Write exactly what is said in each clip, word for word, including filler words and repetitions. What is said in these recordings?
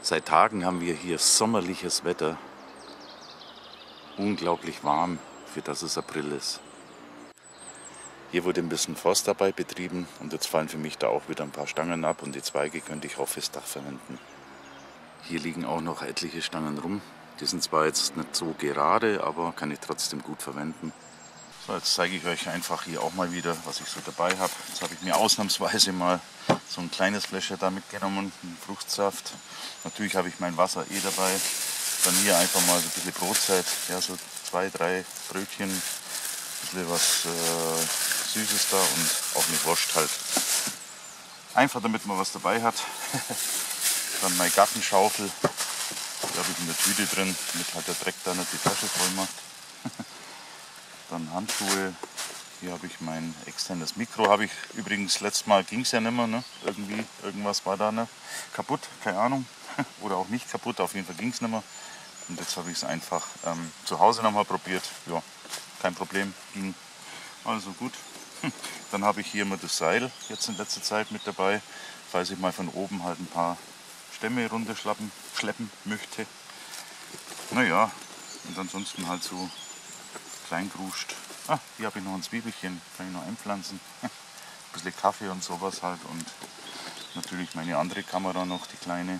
Seit Tagen haben wir hier sommerliches Wetter. Unglaublich warm, für das es April ist. Hier wurde ein bisschen Forstarbeit betrieben und jetzt fallen für mich da auch wieder ein paar Stangen ab und die Zweige könnte ich auch fürs Dach verwenden. Hier liegen auch noch etliche Stangen rum. Die sind zwar jetzt nicht so gerade, aber kann ich trotzdem gut verwenden. So, jetzt zeige ich euch einfach hier auch mal wieder, was ich so dabei habe. Jetzt habe ich mir ausnahmsweise mal so ein kleines Fläschchen da mitgenommen, einen Fruchtsaft. Natürlich habe ich mein Wasser eh dabei. Dann hier einfach mal so ein bisschen Brotzeit, ja, so zwei, drei Brötchen, ein bisschen was äh, Süßes da und auch eine Wurst halt. Einfach damit man was dabei hat. Dann meine Gartenschaufel, die habe ich in der Tüte drin, damit halt der Dreck da nicht die Tasche voll macht. Dann Handschuhe, hier habe ich mein externes Mikro, habe ich übrigens, letztes Mal ging es ja nicht mehr, ne? Irgendwie, irgendwas war da ne? kaputt, keine Ahnung, oder auch nicht kaputt, auf jeden Fall ging es nicht mehr. Und jetzt habe ich es einfach ähm, zu Hause nochmal probiert, ja, kein Problem, ging also gut. Dann habe ich hier mal das Seil jetzt in letzter Zeit mit dabei, falls ich mal von oben halt ein paar Stämme runterschleppen schleppen möchte. Naja, und ansonsten halt so Kleingruscht. Ah, hier habe ich noch ein Zwiebelchen, kann ich noch einpflanzen. Ein bisschen Kaffee und sowas halt und natürlich meine andere Kamera noch, die kleine.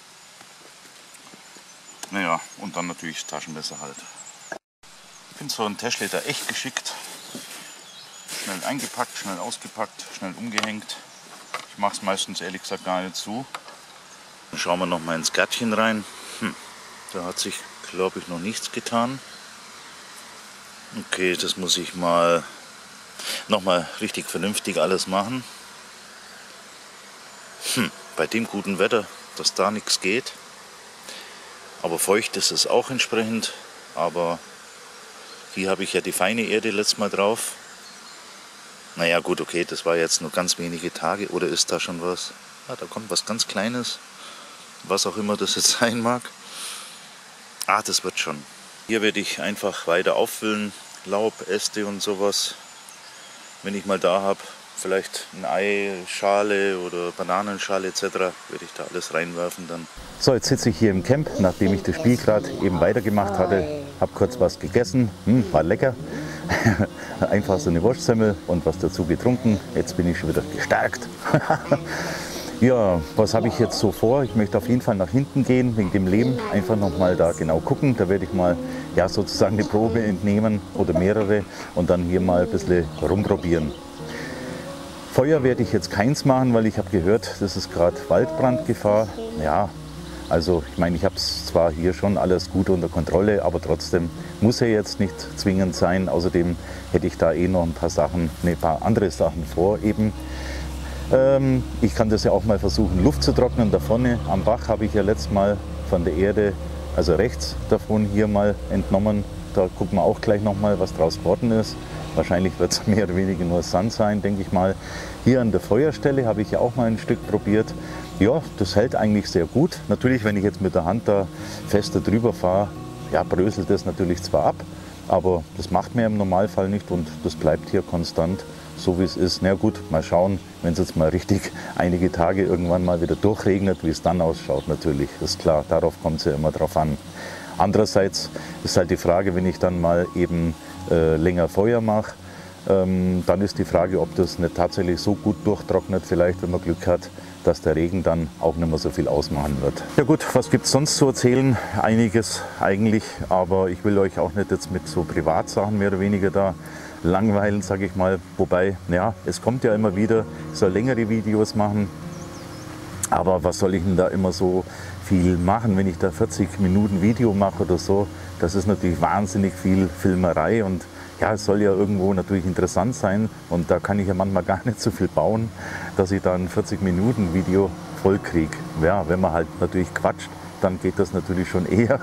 Naja, und dann natürlich das Taschenmesser halt. Ich finde so ein Täschle da echt geschickt. Schnell eingepackt, schnell ausgepackt, schnell umgehängt. Ich mache es meistens ehrlich gesagt gar nicht zu. Dann schauen wir noch mal ins Gärtchen rein. Hm, da hat sich, glaube ich, noch nichts getan. Okay, das muss ich mal noch mal richtig vernünftig alles machen. Hm, bei dem guten Wetter, dass da nichts geht. Aber feucht ist es auch entsprechend. Aber hier habe ich ja die feine Erde letztes Mal drauf. Naja gut, okay, das war jetzt nur ganz wenige Tage. Oder ist da schon was? Ah, da kommt was ganz Kleines. Was auch immer das jetzt sein mag. Ah, das wird schon. Hier werde ich einfach weiter auffüllen. Laub, Äste und sowas. Wenn ich mal da habe, vielleicht eine Eischale oder Bananenschale et cetera, werde ich da alles reinwerfen dann. So, jetzt sitze ich hier im Camp, nachdem ich das Spiel gerade eben weitergemacht hatte. Habe kurz was gegessen, hm, war lecker. Einfach so eine Wurstsemmel und was dazu getrunken. Jetzt bin ich schon wieder gestärkt. Ja, was habe ich jetzt so vor? Ich möchte auf jeden Fall nach hinten gehen, wegen dem Lehm. Einfach nochmal da genau gucken. Da werde ich mal ja, sozusagen eine Probe entnehmen oder mehrere und dann hier mal ein bisschen rumprobieren. Feuer werde ich jetzt keins machen, weil ich habe gehört, das ist gerade Waldbrandgefahr. Ja, also ich meine, ich habe es zwar hier schon alles gut unter Kontrolle, aber trotzdem muss ja jetzt nicht zwingend sein. Außerdem hätte ich da eh noch ein paar Sachen, ne, ein paar andere Sachen vor eben. Ähm, ich kann das ja auch mal versuchen, Luft zu trocknen. Da vorne am Bach habe ich ja letztes Mal von der Erde, also rechts davon hier mal entnommen. Da gucken wir auch gleich noch mal, was draus geworden ist. Wahrscheinlich wird es mehr oder weniger nur Sand sein, denke ich mal. Hier an der Feuerstelle habe ich ja auch mal ein Stück probiert. Ja, das hält eigentlich sehr gut. Natürlich, wenn ich jetzt mit der Hand da fester drüber fahre, ja, bröselt das natürlich zwar ab, aber das macht mir im Normalfall nicht und das bleibt hier konstant, so wie es ist. Na gut, mal schauen, wenn es jetzt mal richtig einige Tage irgendwann mal wieder durchregnet, wie es dann ausschaut natürlich. Das ist klar, darauf kommt es ja immer drauf an. Andererseits ist halt die Frage, wenn ich dann mal eben äh, länger Feuer mache, ähm, dann ist die Frage, ob das nicht tatsächlich so gut durchtrocknet, vielleicht, wenn man Glück hat, dass der Regen dann auch nicht mehr so viel ausmachen wird. Ja gut, was gibt es sonst zu erzählen? Einiges eigentlich, aber ich will euch auch nicht jetzt mit so Privatsachen mehr oder weniger da langweilen, sage ich mal. Wobei, ja, es kommt ja immer wieder, ich soll längere Videos machen, aber was soll ich denn da immer so viel machen, wenn ich da vierzig Minuten Video mache oder so? Das ist natürlich wahnsinnig viel Filmerei und ja, es soll ja irgendwo natürlich interessant sein und da kann ich ja manchmal gar nicht so viel bauen, dass ich da ein vierzig Minuten Video voll kriege. Ja, wenn man halt natürlich quatscht, dann geht das natürlich schon eher.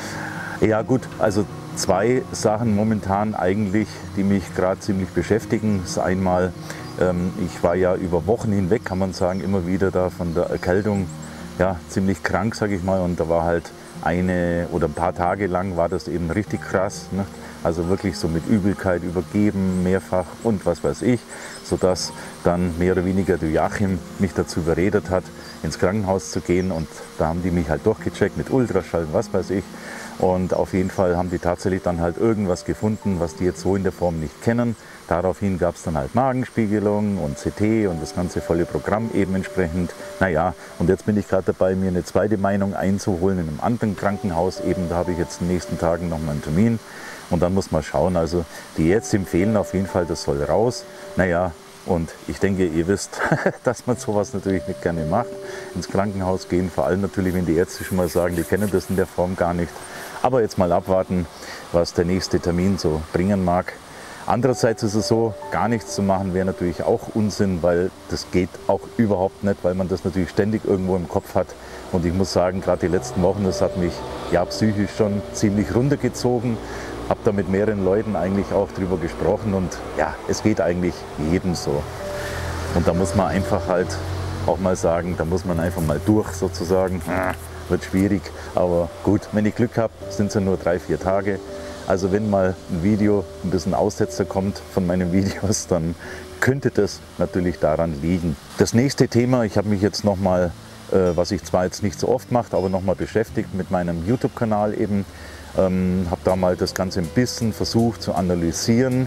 Ja gut, also zwei Sachen momentan eigentlich, die mich gerade ziemlich beschäftigen. Das ist einmal, ähm, ich war ja über Wochen hinweg, kann man sagen, immer wieder da von der Erkältung, ja, ziemlich krank, sage ich mal, und da war halt eine oder ein paar Tage lang war das eben richtig krass, ne? Also wirklich so mit Übelkeit übergeben, mehrfach und was weiß ich, sodass dann mehr oder weniger der Joachim mich dazu überredet hat, ins Krankenhaus zu gehen. Und da haben die mich halt durchgecheckt mit Ultraschall, was weiß ich. Und auf jeden Fall haben die tatsächlich dann halt irgendwas gefunden, was die jetzt so in der Form nicht kennen. Daraufhin gab es dann halt Magenspiegelung und C T und das ganze volle Programm eben entsprechend. Naja, und jetzt bin ich gerade dabei, mir eine zweite Meinung einzuholen in einem anderen Krankenhaus. Eben, da habe ich jetzt in den nächsten Tagen noch mal einen Termin. Und dann muss man schauen, also die Ärzte empfehlen auf jeden Fall, das soll raus. Naja, und ich denke, ihr wisst, dass man sowas natürlich nicht gerne macht. Ins Krankenhaus gehen, vor allem natürlich, wenn die Ärzte schon mal sagen, die kennen das in der Form gar nicht. Aber jetzt mal abwarten, was der nächste Termin so bringen mag. Andererseits ist es so, gar nichts zu machen wäre natürlich auch Unsinn, weil das geht auch überhaupt nicht, weil man das natürlich ständig irgendwo im Kopf hat. Und ich muss sagen, gerade die letzten Wochen, das hat mich ja psychisch schon ziemlich runtergezogen. Habe da mit mehreren Leuten eigentlich auch drüber gesprochen und ja, es geht eigentlich jedem so. Und da muss man einfach halt auch mal sagen, da muss man einfach mal durch sozusagen. Wird schwierig, aber gut, wenn ich Glück habe, sind es ja nur drei, vier Tage. Also wenn mal ein Video, ein bisschen Aussetzer kommt von meinen Videos, dann könnte das natürlich daran liegen. Das nächste Thema, ich habe mich jetzt nochmal, äh, was ich zwar jetzt nicht so oft mache, aber nochmal beschäftigt mit meinem YouTube-Kanal eben. Ähm, habe da mal das Ganze ein bisschen versucht zu analysieren,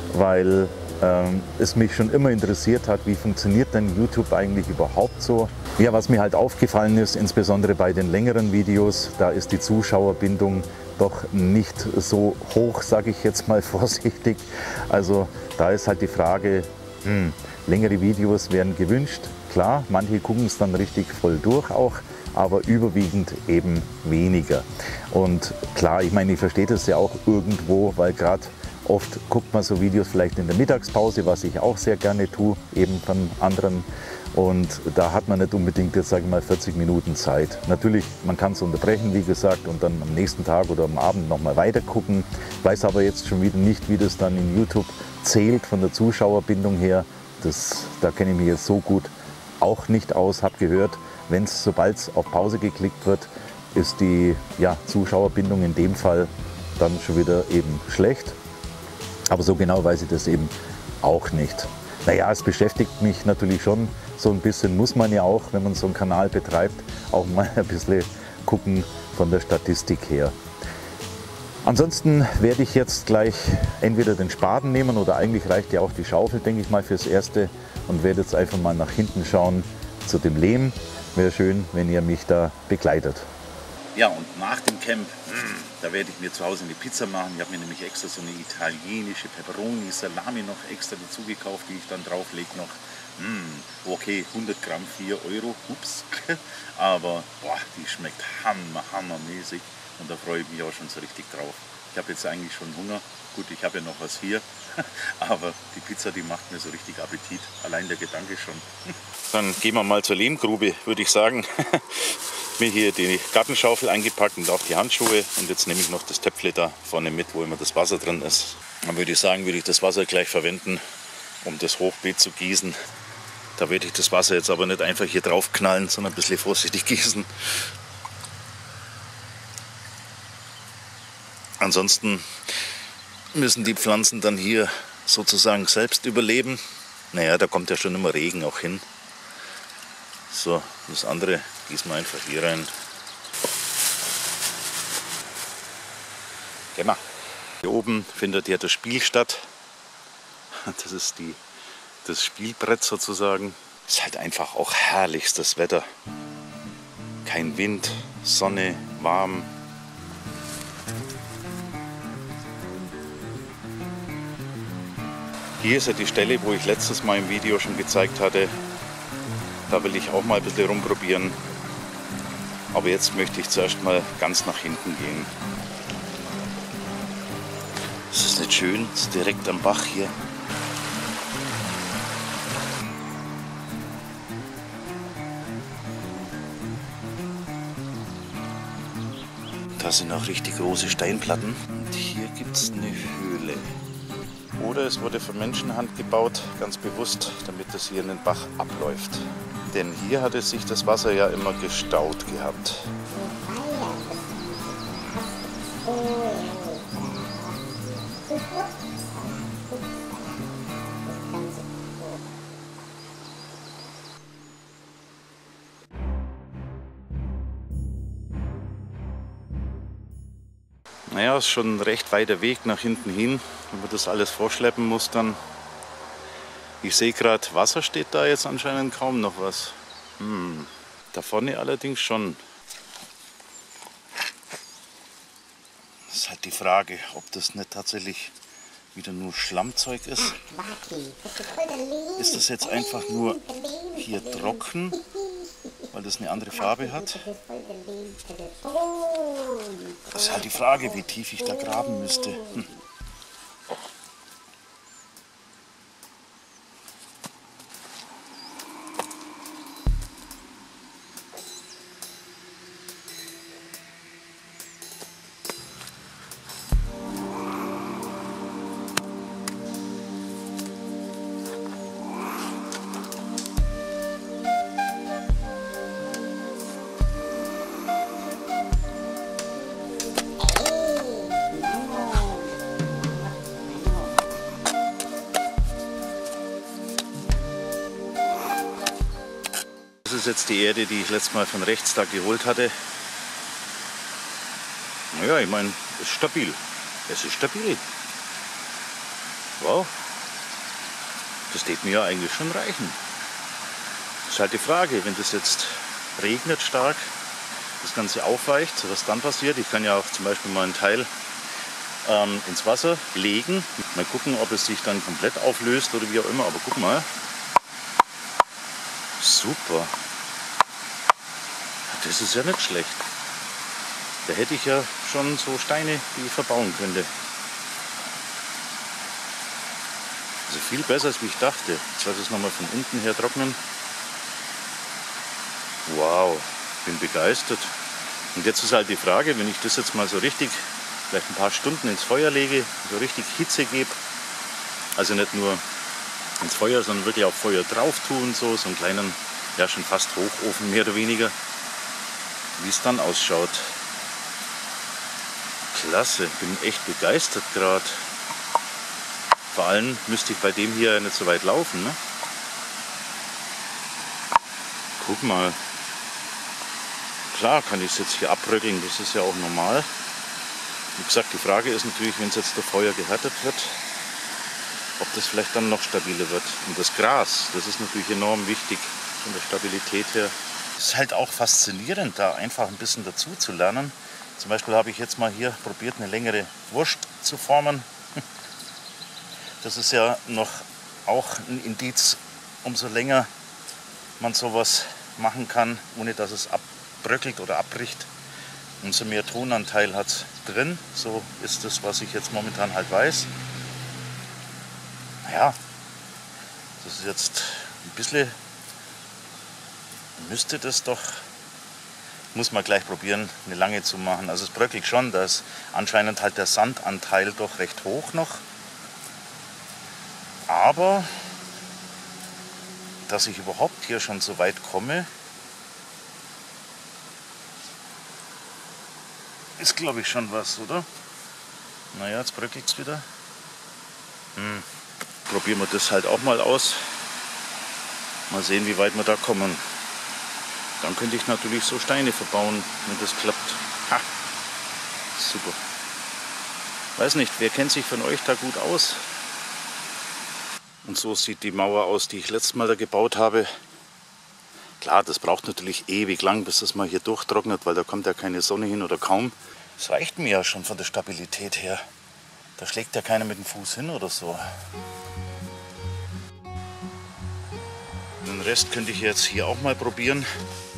weil ähm, es mich schon immer interessiert hat, wie funktioniert denn YouTube eigentlich überhaupt so. Ja, was mir halt aufgefallen ist, insbesondere bei den längeren Videos, da ist die Zuschauerbindung doch nicht so hoch, sage ich jetzt mal vorsichtig. Also da ist halt die Frage, hm, längere Videos werden gewünscht. Klar, manche gucken es dann richtig voll durch auch, aber überwiegend eben weniger. Und klar, ich meine, ich verstehe das ja auch irgendwo, weil gerade oft guckt man so Videos vielleicht in der Mittagspause, was ich auch sehr gerne tue, eben von anderen. Und da hat man nicht unbedingt jetzt, sage ich mal, vierzig Minuten Zeit. Natürlich, man kann es unterbrechen, wie gesagt, und dann am nächsten Tag oder am Abend nochmal weiter gucken. Ich weiß aber jetzt schon wieder nicht, wie das dann in YouTube zählt von der Zuschauerbindung her. Das, da kenne ich mich jetzt so gut auch nicht aus, habe gehört, wenn es, sobald es auf Pause geklickt wird, ist die ja, Zuschauerbindung in dem Fall dann schon wieder eben schlecht. Aber so genau weiß ich das eben auch nicht. Naja, es beschäftigt mich natürlich schon so ein bisschen, muss man ja auch, wenn man so einen Kanal betreibt, auch mal ein bisschen gucken von der Statistik her. Ansonsten werde ich jetzt gleich entweder den Spaten nehmen oder eigentlich reicht ja auch die Schaufel, denke ich mal, fürs Erste und werde jetzt einfach mal nach hinten schauen zu dem Lehm. Wäre schön, wenn ihr mich da begleitet. Ja, und nach dem Camp, da werde ich mir zu Hause eine Pizza machen. Ich habe mir nämlich extra so eine italienische Pepperoni, Salami noch extra dazu gekauft, die ich dann drauflege noch. Mm, okay, hundert Gramm, vier Euro, ups. Aber boah, die schmeckt hammer, hammermäßig und da freue ich mich auch schon so richtig drauf. Ich habe jetzt eigentlich schon Hunger. Gut, ich habe ja noch was hier, aber die Pizza, die macht mir so richtig Appetit. Allein der Gedanke schon. Dann gehen wir mal zur Lehmgrube, würde ich sagen. Mir hier die Gartenschaufel eingepackt und auch die Handschuhe. Und jetzt nehme ich noch das Töpfle da vorne mit, wo immer das Wasser drin ist. Dann würde ich sagen, würde ich das Wasser gleich verwenden, um das Hochbeet zu gießen. Da werde ich das Wasser jetzt aber nicht einfach hier drauf knallen, sondern ein bisschen vorsichtig gießen. Ansonsten müssen die Pflanzen dann hier sozusagen selbst überleben. Naja, da kommt ja schon immer Regen auch hin. So, das andere gießen wir einfach hier rein. Geh mal. Hier oben findet ja das Spiel statt. Das ist die, das Spielbrett sozusagen. Ist halt einfach auch herrlichstes Wetter. Kein Wind, Sonne, warm. Hier ist ja die Stelle, wo ich letztes Mal im Video schon gezeigt hatte. Da will ich auch mal ein bisschen rumprobieren. Aber jetzt möchte ich zuerst mal ganz nach hinten gehen. Das ist nicht schön, das ist direkt am Bach hier. Da sind auch richtig große Steinplatten. Und hier gibt es eine Höhle. Oder es wurde von Menschenhand gebaut, ganz bewusst, damit es hier in den Bach abläuft. Denn hier hatte sich das Wasser ja immer gestaut gehabt. Naja, ist schon ein recht weiter Weg nach hinten hin, wenn man das alles vorschleppen muss dann. Ich sehe gerade, Wasser steht da jetzt anscheinend kaum noch was. Hm, da vorne allerdings schon. Das ist halt die Frage, ob das nicht tatsächlich wieder nur Schlammzeug ist. Ist das jetzt einfach nur hier trocken, weil das eine andere Farbe hat? Das ist halt die Frage, wie tief ich da graben müsste. Hm. Das ist jetzt die Erde, die ich letztes Mal von rechts da geholt hatte. Naja, ich meine, es ist stabil. Es ist stabil. Wow. Das wird mir ja eigentlich schon reichen. Das ist halt die Frage, wenn das jetzt regnet stark, das Ganze aufweicht, was dann passiert. Ich kann ja auch zum Beispiel mal einen Teil ähm, ins Wasser legen. Mal gucken, ob es sich dann komplett auflöst oder wie auch immer. Aber guck mal. Super. Das ist ja nicht schlecht. Da hätte ich ja schon so Steine, die ich verbauen könnte. Also viel besser, als wie ich dachte. Jetzt lasse ich es nochmal von unten her trocknen. Wow, bin begeistert. Und jetzt ist halt die Frage, wenn ich das jetzt mal so richtig, vielleicht ein paar Stunden ins Feuer lege, so richtig Hitze gebe, also nicht nur ins Feuer, sondern wirklich auf Feuer drauf tun, so, so einen kleinen, ja schon fast Hochofen mehr oder weniger, wie es dann ausschaut. Klasse, bin echt begeistert gerade. Vor allem müsste ich bei dem hier nicht so weit laufen, ne? Guck mal. Klar kann ich es jetzt hier abbröckeln, das ist ja auch normal. Wie gesagt, die Frage ist natürlich, wenn es jetzt durch Feuer gehärtet wird, ob das vielleicht dann noch stabiler wird. Und das Gras, das ist natürlich enorm wichtig von der Stabilität her. Es ist halt auch faszinierend, da einfach ein bisschen dazu zu lernen. Zum Beispiel habe ich jetzt mal hier probiert, eine längere Wurst zu formen. Das ist ja noch auch ein Indiz, umso länger man sowas machen kann, ohne dass es abbröckelt oder abbricht, umso mehr Tonanteil hat es drin. So ist das, was ich jetzt momentan halt weiß. Naja, das ist jetzt ein bisschen, müsste das doch, muss man gleich probieren, eine lange zu machen. Also es bröckelt schon, da ist anscheinend halt der Sandanteil doch recht hoch noch. Aber dass ich überhaupt hier schon so weit komme, ist glaube ich schon was, oder? Naja, jetzt bröckelt es wieder. Hm. Probieren wir das halt auch mal aus. Mal sehen, wie weit wir da kommen. Dann könnte ich natürlich so Steine verbauen, wenn das klappt. Ha! Super. Weiß nicht, wer kennt sich von euch da gut aus? Und so sieht die Mauer aus, die ich letztes Mal da gebaut habe. Klar, das braucht natürlich ewig lang, bis das mal hier durchtrocknet, weil da kommt ja keine Sonne hin oder kaum. Das reicht mir ja schon von der Stabilität her. Da schlägt ja keiner mit dem Fuß hin oder so. Den Rest könnte ich jetzt hier auch mal probieren.